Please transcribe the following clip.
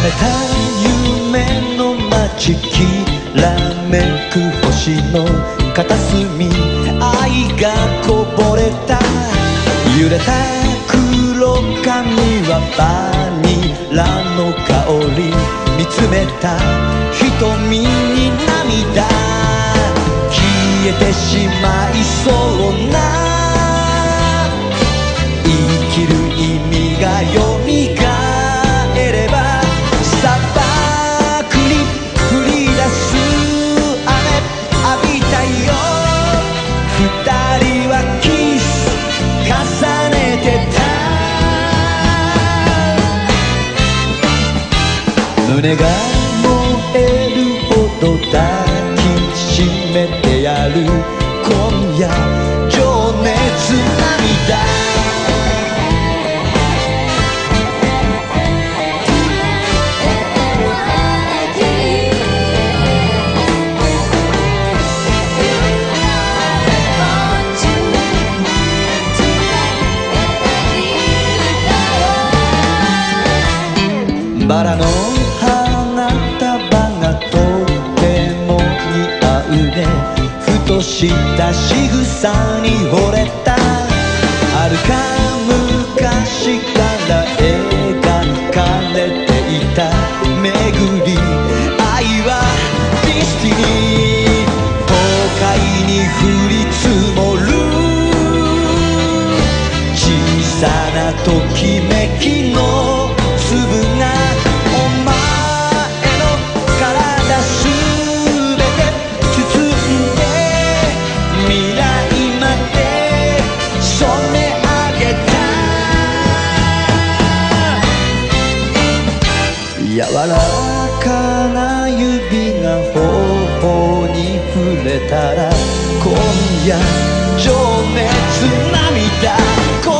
めた夢の街きらめく星の片隅愛がこぼれた揺れた黒髪はバニラの香り見つめた瞳に涙消えてしまいそうな生きる意味がよみがえれば砂漠に降り出す雨浴びたよ二人はキス重ねてた胸が燃えるほど抱きしめてやる今夜情熱涙バラの花束がとても似合うねふとした仕草に惚れた遥か昔から描かれていた巡り愛はディスティニー都会に降り積もる小さなときめきの粒が柔らかな指が頬に触れたら今夜情熱涙